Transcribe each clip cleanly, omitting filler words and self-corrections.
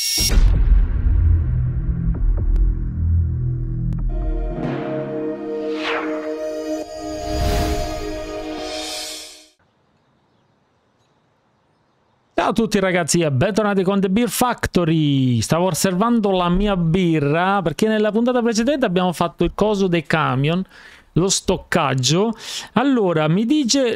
Ciao a tutti ragazzi e bentornati con The Beer Factory. Stavo osservando la mia birra perché nella puntata precedente abbiamo fatto il coso dei camion, lo stoccaggio. Allora mi dice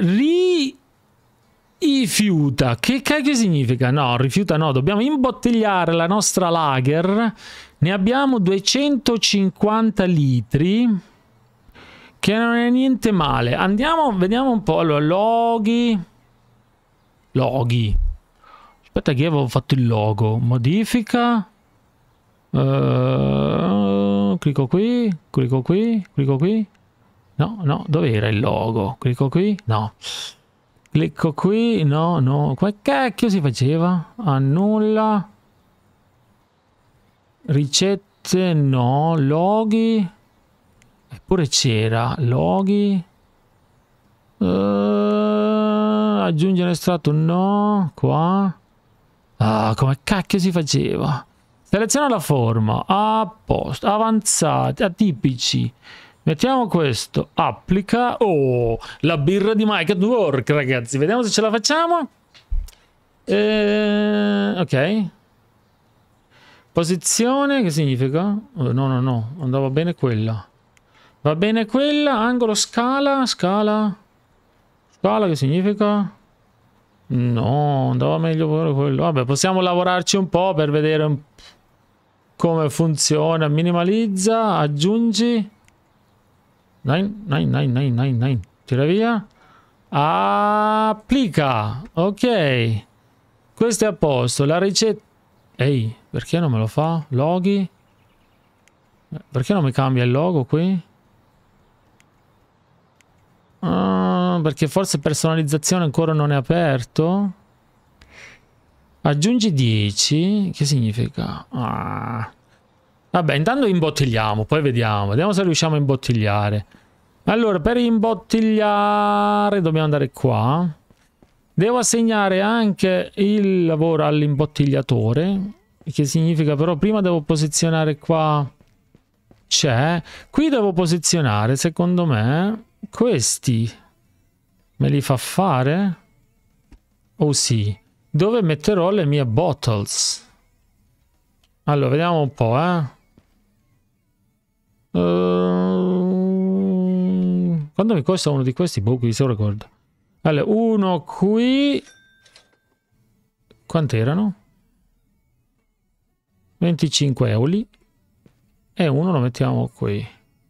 rifiuta. Che cacchio significa? No, rifiuta no, dobbiamo imbottigliare la nostra lager. Ne abbiamo 250 litri, che non è niente male. Andiamo, vediamo un po'. Allora, loghi. Aspetta che avevo fatto il logo. Modifica. Clicco qui. No, dove era il logo? Clicco qui. No. Clicco qui. No. Come cacchio si faceva? Annulla. Ricette. No. Loghi. Eppure c'era. Loghi. Aggiungere estratto. No. Qua. Ah, come cacchio si faceva? Seleziona la forma, a posto, avanzati, atipici. Mettiamo questo, applica. Oh, la birra di Mike at Work, ragazzi. Vediamo se ce la facciamo. Ok. Posizione, che significa? Oh, no, andava bene quella. Va bene quella, angolo, scala, che significa? No, andava meglio pure quello. Vabbè, possiamo lavorarci un po' per vedere come funziona. Minimalizza, aggiungi. 9. Tira via. Applica. Ok. Questo è a posto. La ricetta. Ehi, perché non me lo fa? Loghi. Perché non mi cambia il logo qui? Perché forse personalizzazione ancora non è aperto. Aggiungi 10. Che significa? Vabbè, intanto imbottigliamo, poi vediamo se riusciamo a imbottigliare. Allora, per imbottigliare dobbiamo andare qua. Devo assegnare anche il lavoro all'imbottigliatore, che significa però prima devo posizionare qua. C'è. Qui devo posizionare, secondo me, questi. Me li fa fare? Oh sì. Dove metterò le mie bottles? Allora, vediamo un po', Quanto mi costa uno di questi? Boh, qui se lo ricordo. Allora, uno qui. Quant'erano? 25 euro. E uno lo mettiamo qui.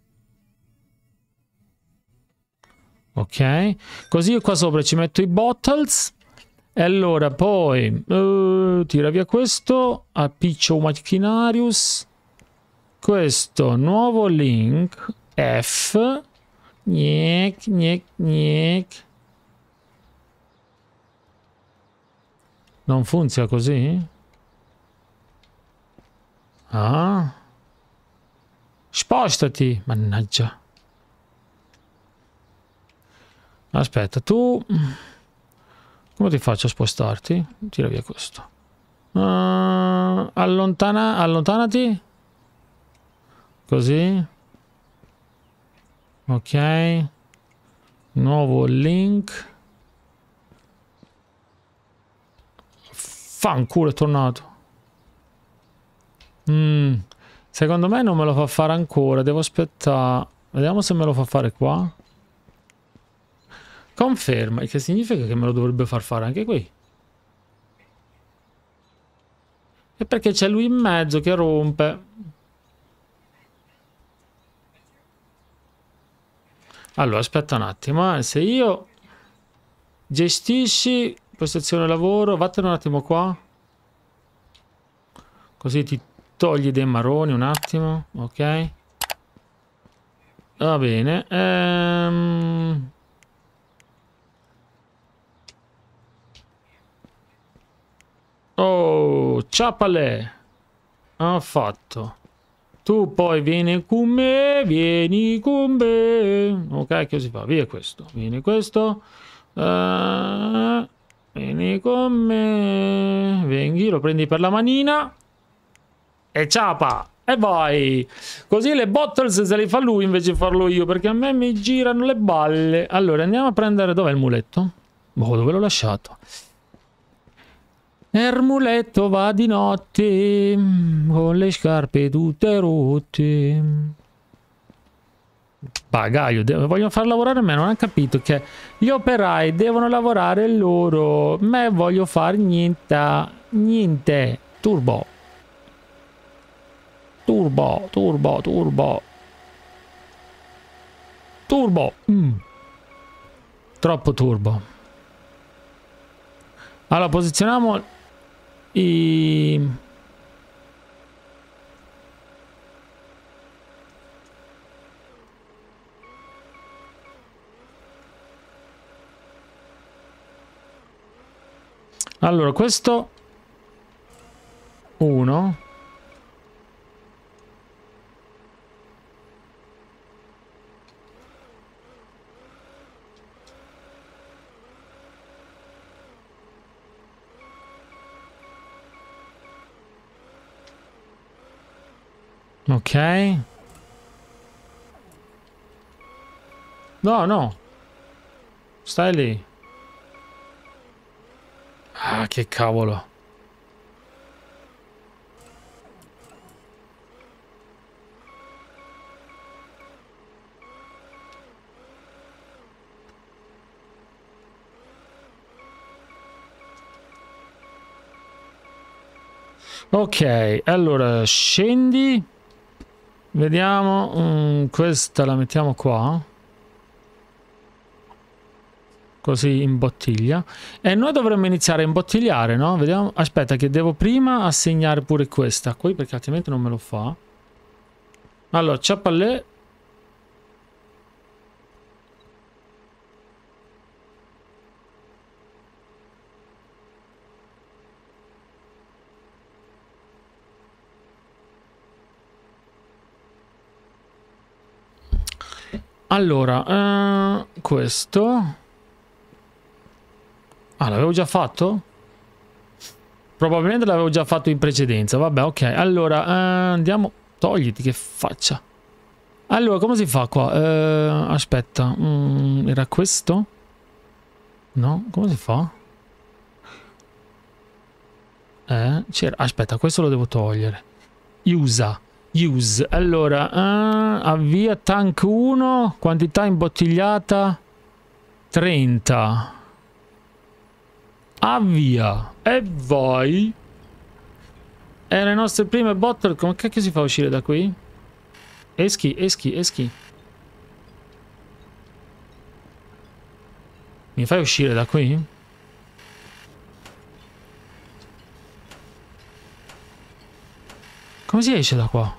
Ok, così qua sopra ci metto i bottles. E allora poi tira via questo, appiccio Machinarius, questo nuovo link F. Gnec. Non funziona così? Spostati, mannaggia. Aspetta, tu come ti faccio a spostarti? Tira via questo. Allontanati. Così. Ok. Nuovo link. Fanculo, è tornato. Secondo me non me lo fa fare ancora. Devo aspettare. Vediamo se me lo fa fare qua. Conferma, che significa che me lo dovrebbe far fare anche qui. E perché c'è lui in mezzo che rompe. Allora, aspetta un attimo, se io gestisci postazione lavoro, vattene un attimo qua. Così ti togli dei marroni un attimo, ok? Va bene. Oh, ciapale! Ha fatto. Tu poi vieni con me, Ok, che si fa? Via questo. Vieni questo. Vieni con me. Venghi, lo prendi per la manina. E ciapa! E vai! Così le bottles se le fa lui invece di farlo io, perché a me mi girano le balle. Allora, andiamo a prendere... Dov'è il muletto? Boh, dove l'ho lasciato? Il muletto va di notte, con le scarpe tutte rotte. Bagaglio, vogliono far lavorare me, non ha capito che gli operai devono lavorare loro, me voglio fare niente, niente. Turbo. Turbo, turbo, turbo. Turbo. Troppo turbo. Allora, posizioniamo i... Allora, questo... Uno. Ok. No, no. Stai lì. Ah, che cavolo. Ok, allora scendi. Vediamo. Questa la mettiamo qua. Così in bottiglia. E noi dovremmo iniziare a imbottigliare, no? Vediamo. Aspetta, che devo prima assegnare pure questa qui, perché altrimenti non me lo fa. Allora, ciappallè. Allora, questo... Ah, l'avevo già fatto? Probabilmente l'avevo già fatto in precedenza. Vabbè, ok. Allora, andiamo... Togliti, che faccia. Allora, come si fa qua? Aspetta. Era questo? No? Come si fa? C'era... Aspetta, questo lo devo togliere. Use. Allora, avvia tank 1. Quantità imbottigliata 30. Avvia. E vai. E le nostre prime bottle. Come cacchio si fa a uscire da qui? Eschi. Mi fai uscire da qui? Come si esce da qua?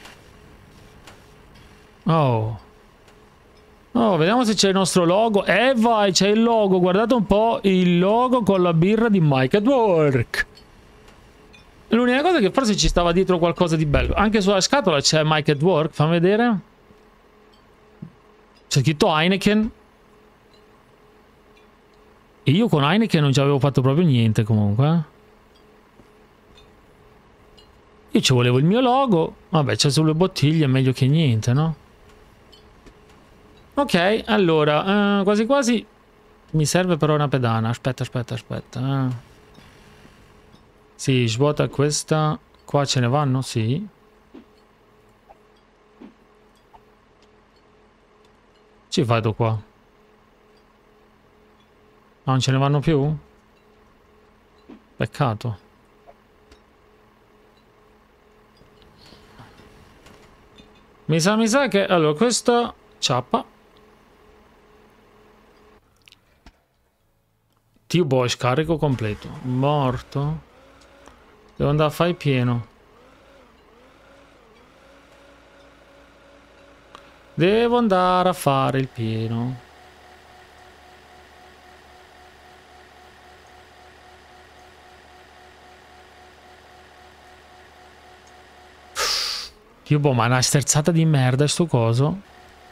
Oh. Oh, vediamo se c'è il nostro logo. Vai, c'è il logo. Guardate un po' il logo con la birra di Mike at Work. L'unica cosa è che forse ci stava dietro qualcosa di bello. Anche sulla scatola c'è Mike at Work. Fammi vedere. C'è scritto Heineken. E io con Heineken non ci avevo fatto proprio niente comunque. Io ci volevo il mio logo. Vabbè, c'è sulle bottiglie, meglio che niente, no? Ok, allora, quasi quasi mi serve però una pedana. Aspetta. Sì, svuota questa. Qua ce ne vanno? Sì. Ci vado qua. Non ce ne vanno più? Peccato. Mi sa che... Allora, questa... Ciappa. Boy, scarico completo. Morto. Devo andare a fare pieno. Devo andare a fare il pieno. Boh, ma è una sterzata di merda sto coso.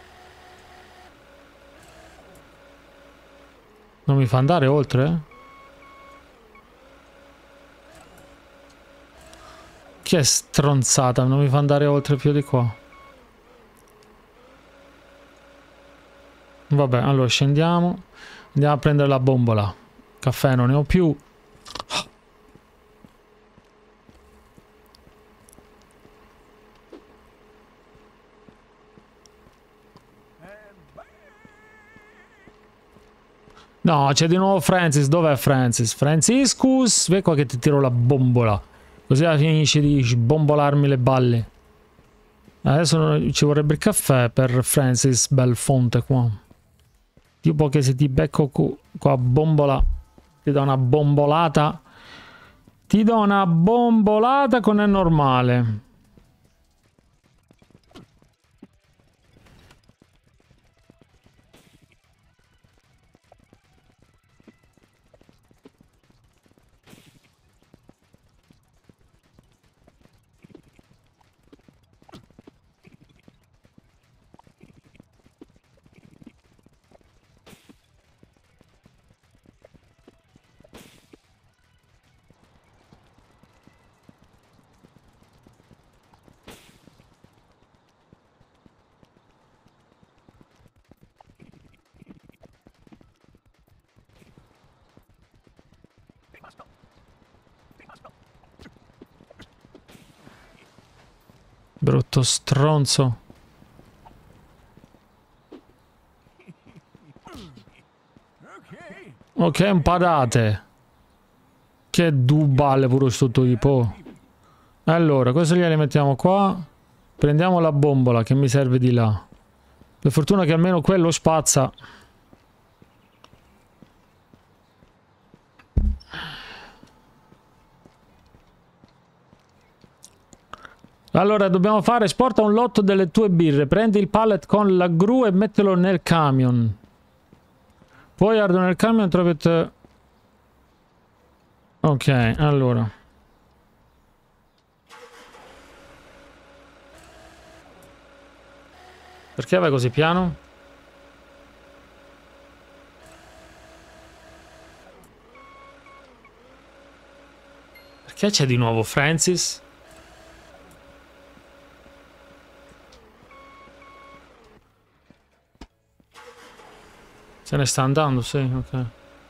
Non mi fa andare oltre? Che stronzata, non mi fa andare oltre più di qua. Vabbè, allora scendiamo. Andiamo a prendere la bombola. Caffè non ne ho più. No, c'è di nuovo Francis. Dov'è Francis? Franciscus, vai qua che ti tiro la bombola. Così finisci di sbombolarmi le balle. Adesso ci vorrebbe il caffè per Francis Belfonte qua. Tipo che se ti becco qua bombola, ti do una bombolata. Ti do una bombolata con il normale. Brutto stronzo. Ok, imparate. Che dubale pure sto tipo. Allora, questo glieli mettiamo qua. Prendiamo la bombola che mi serve di là. Per fortuna che almeno quello spazza. Allora, dobbiamo fare, sporta un lotto delle tue birre, prendi il pallet con la gru e mettilo nel camion. Poi ardo nel camion, trovi te... Ok, allora. Perché vai così piano? Perché c'è di nuovo Francis? Se ne sta andando, sì, ok.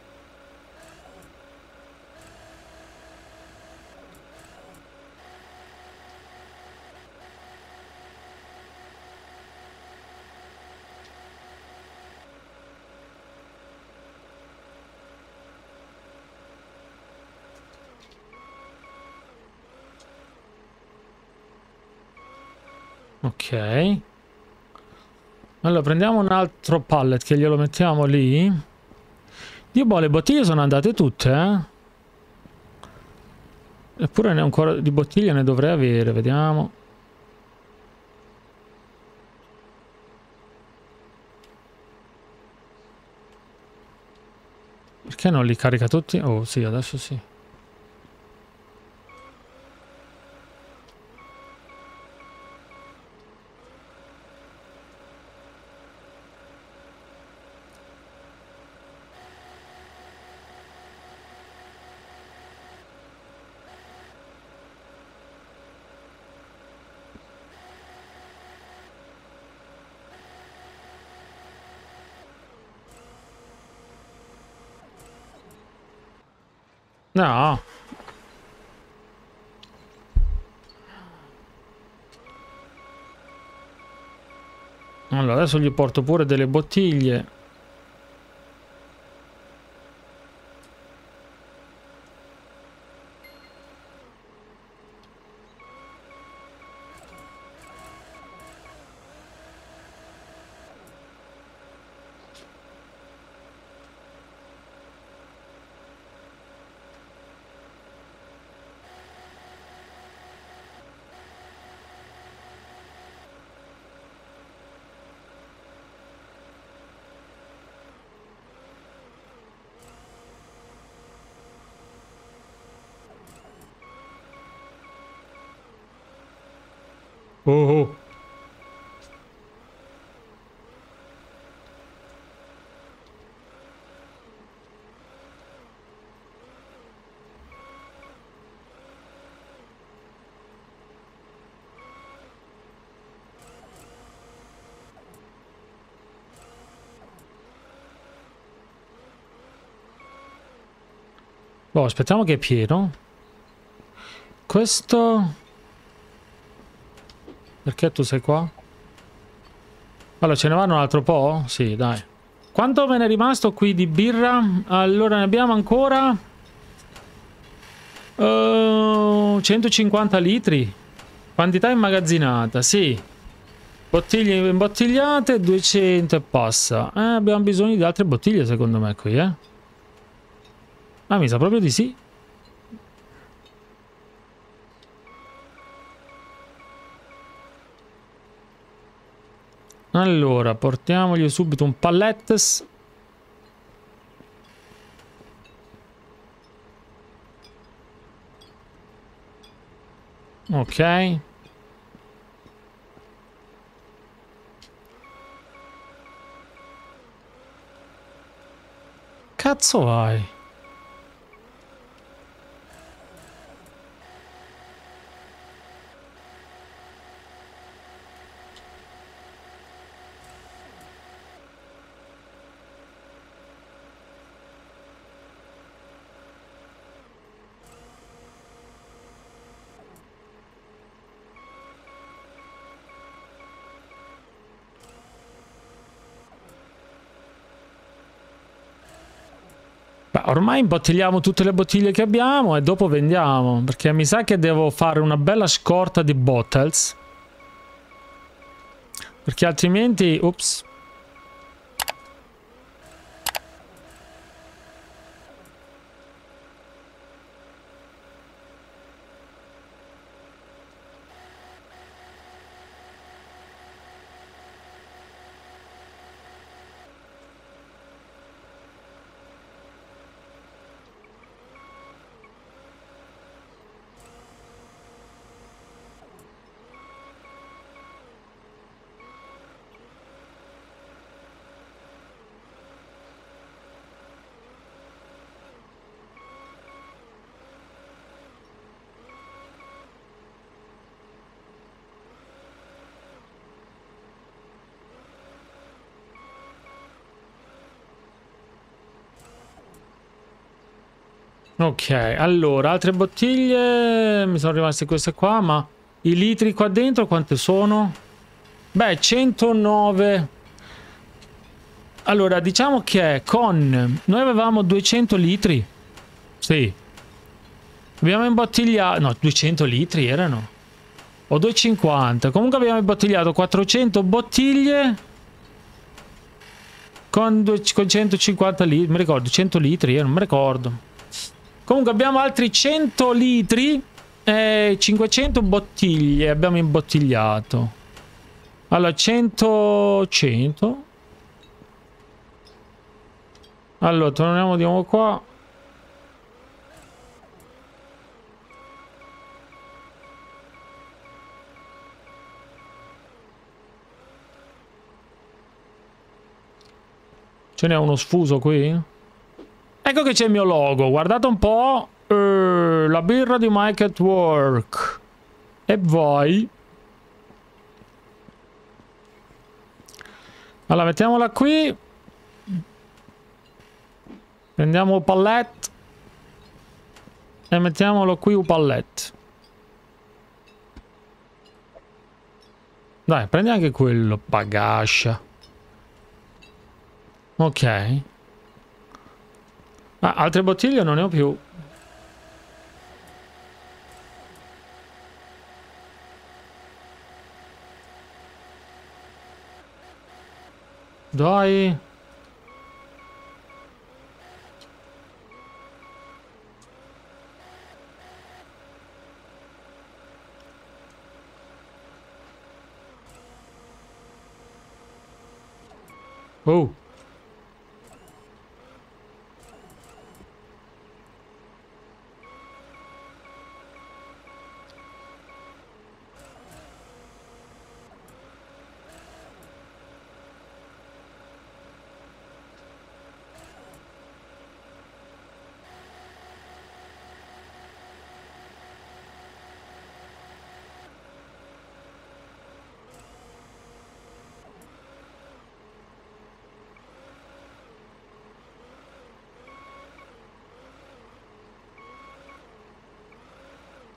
Ok. Allora prendiamo un altro pallet che glielo mettiamo lì. Dio boh, le bottiglie sono andate tutte, eh? Eppure ne ancora di bottiglie ne dovrei avere, vediamo. Perché non li carica tutti? Oh sì, adesso sì. No. Allora, adesso gli porto pure delle bottiglie. Oh, oh. Oh, aspettiamo che è pieno. Questo... Perché tu sei qua? Allora, ce ne vanno un altro po'? Sì, dai. Quanto me ne è rimasto qui di birra? Allora, ne abbiamo ancora... 150 litri. Quantità immagazzinata, sì. Bottiglie imbottigliate, 200 e passa. Abbiamo bisogno di altre bottiglie, secondo me, qui, eh. Ah, mi sa proprio di sì. Allora, portiamogli subito un pallettes. Ok. Cazzo vai? Beh, ormai imbottigliamo tutte le bottiglie che abbiamo e dopo vendiamo, perché mi sa che devo fare una bella scorta di bottles, perché altrimenti... Ups. Ok, allora, altre bottiglie, mi sono rimaste queste qua, ma i litri qua dentro quante sono? Beh, 109. Allora, diciamo che con... Noi avevamo 200 litri. Sì. Abbiamo imbottigliato... No, 200 litri erano. O 250. Comunque abbiamo imbottigliato 400 bottiglie con 150 litri. Mi ricordo, 100 litri, non mi ricordo. Comunque abbiamo altri 100 litri e 500 bottiglie abbiamo imbottigliato. Allora, 100... Allora, torniamo di nuovo qua. Ce n'è uno sfuso qui? Ecco che c'è il mio logo, guardate un po'. La birra di Mike at Work. E voi? Allora, mettiamola qui. Prendiamo un pallet. E mettiamolo qui un pallet. Dai, prendi anche quello, bagascia. Ok. Ah, altre bottiglie non ne ho più. Dai. Oh.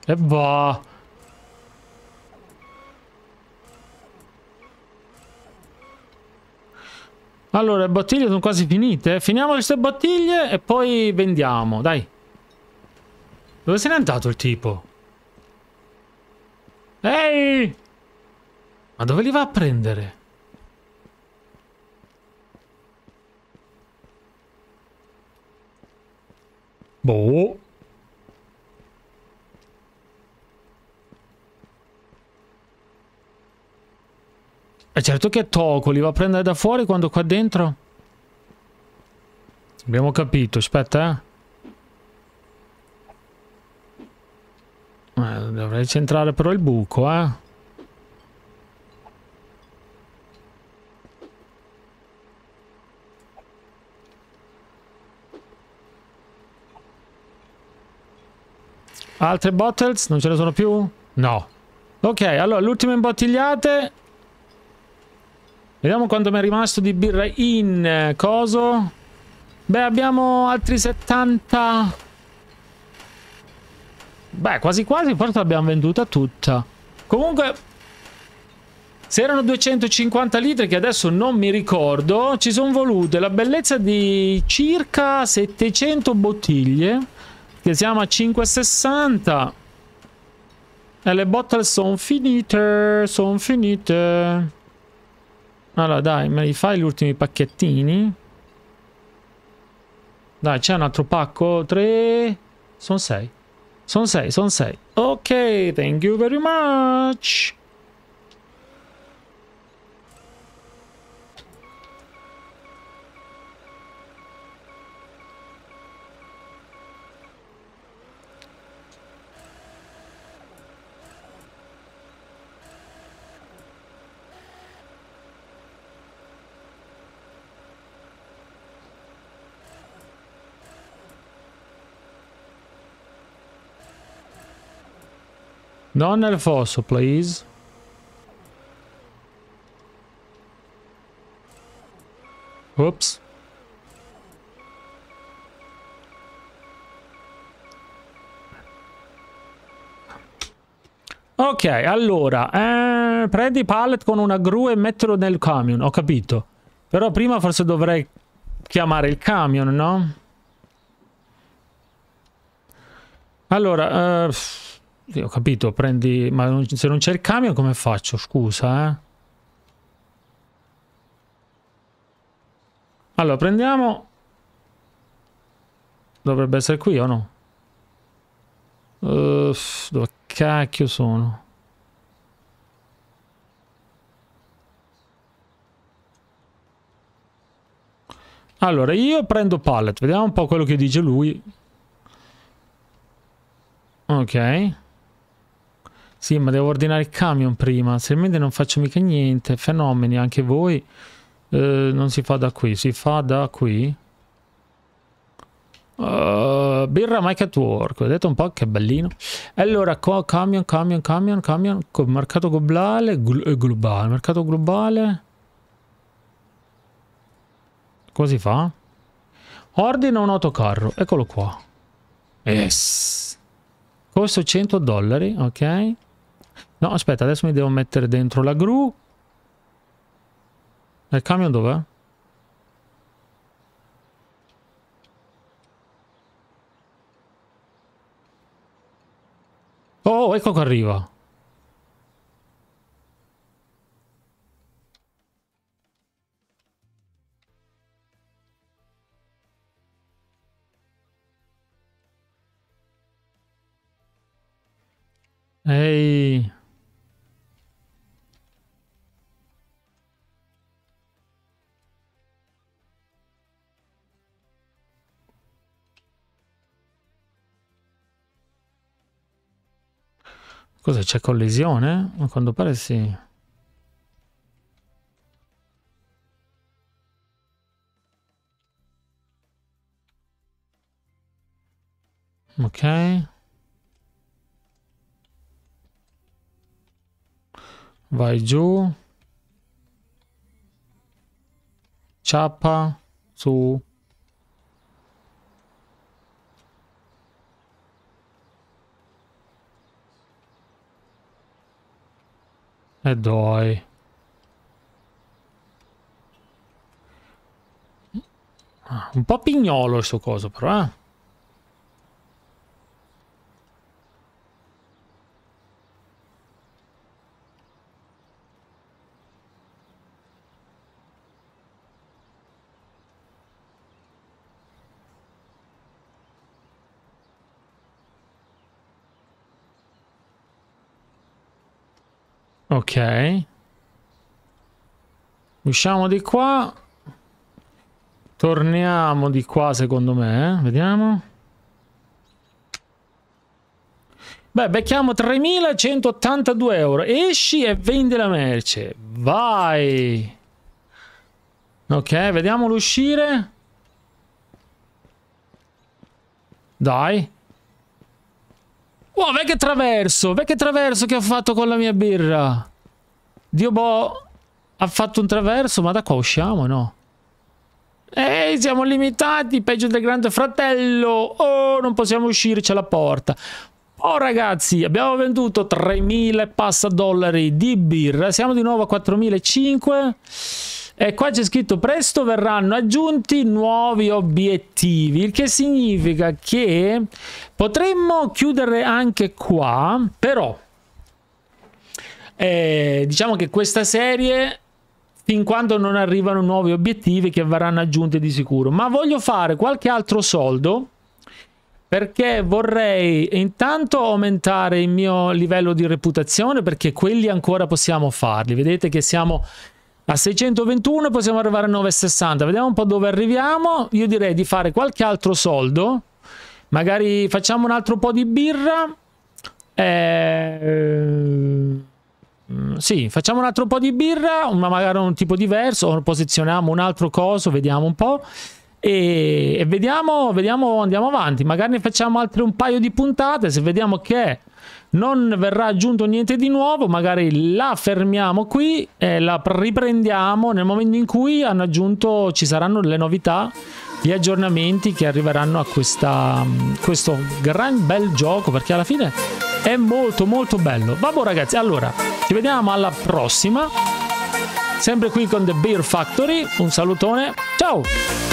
E va. Allora, le bottiglie sono quasi finite. Finiamo queste bottiglie e poi vendiamo, dai. Dove se n'è andato il tipo? Ehi! Ma dove li va a prendere? Boh. E certo che Toco li va a prendere da fuori quando qua dentro. Abbiamo capito, aspetta, dovrei centrare però il buco, Altre bottles? Non ce ne sono più? No. Ok, allora, l'ultima imbottigliate. Vediamo quanto mi è rimasto di birra in coso. Beh, abbiamo altri 70. Beh, quasi quasi, forse l'abbiamo venduta tutta. Comunque, se erano 250 litri, che adesso non mi ricordo, ci sono volute la bellezza di circa 700 bottiglie, che siamo a 5,60. E le bottle sono finite, sono finite. Allora, dai, me li fai gli ultimi pacchettini? Dai, c'è un altro pacco? 3. Sono 6. Sono 6, sono 6. Ok, thank you very much. Non nel fosso, please. Ops. Ok, allora, prendi i pallet con una gru e mettilo nel camion, ho capito. Però prima forse dovrei chiamare il camion, no? Allora, sì, ho capito, prendi... Ma se non c'è il camion come faccio? Scusa, Allora, prendiamo... Dovrebbe essere qui o no? Dove cacchio sono? Allora, io prendo pallet, vediamo un po' quello che dice lui. Ok. Sì, ma devo ordinare il camion prima, altrimenti non faccio mica niente. Fenomeni, anche voi. Non si fa da qui, si fa da qui. Birra Mike at Work, vedete un po' che bellino. Allora, camion, mercato globale, globale, mercato globale. Come si fa? Ordina un autocarro, eccolo qua. Yes. Costo $100, ok. No, aspetta, adesso mi devo mettere dentro la gru. Il camion dov'è? Oh, ecco che arriva. Ehi. Cosa c'è collisione? A quanto pare sì. Ok. Vai giù. Ciappa. Su. E dai. Un po' pignolo il suo coso, però, eh. Ok. Usciamo di qua. Torniamo di qua, secondo me, vediamo. Beh, becchiamo 3.182 euro. Esci e vendi la merce. Vai. Ok, vediamo l'uscire. Dai. Wow, vai che traverso che ho fatto con la mia birra. Dio boh, ha fatto un traverso, ma da qua usciamo, no? Siamo limitati, peggio del Grande Fratello. Oh, non possiamo uscire, c'è la porta. Oh ragazzi, abbiamo venduto 3.000 e passa dollari di birra. Siamo di nuovo a 4.500. E qua c'è scritto presto verranno aggiunti nuovi obiettivi, il che significa che potremmo chiudere anche qua, però diciamo che questa serie, fin quando non arrivano nuovi obiettivi, che verranno aggiunti di sicuro, ma voglio fare qualche altro soldo perché vorrei intanto aumentare il mio livello di reputazione, perché quelli ancora possiamo farli. Vedete che siamo a 621, possiamo arrivare a 960. Vediamo un po' dove arriviamo. Io direi di fare qualche altro soldo, magari facciamo un altro po' di birra. Sì, facciamo un altro po' di birra, ma magari un tipo diverso, o posizioniamo un altro coso, vediamo un po'. E vediamo, andiamo avanti. Magari ne facciamo altre un paio di puntate. Se vediamo che non verrà aggiunto niente di nuovo, magari la fermiamo qui e la riprendiamo nel momento in cui hanno aggiunto, ci saranno le novità, gli aggiornamenti che arriveranno a questo gran bel gioco, perché alla fine è molto molto bello. Vabbè ragazzi, allora ci vediamo alla prossima, sempre qui con The Beer Factory. Un salutone, ciao!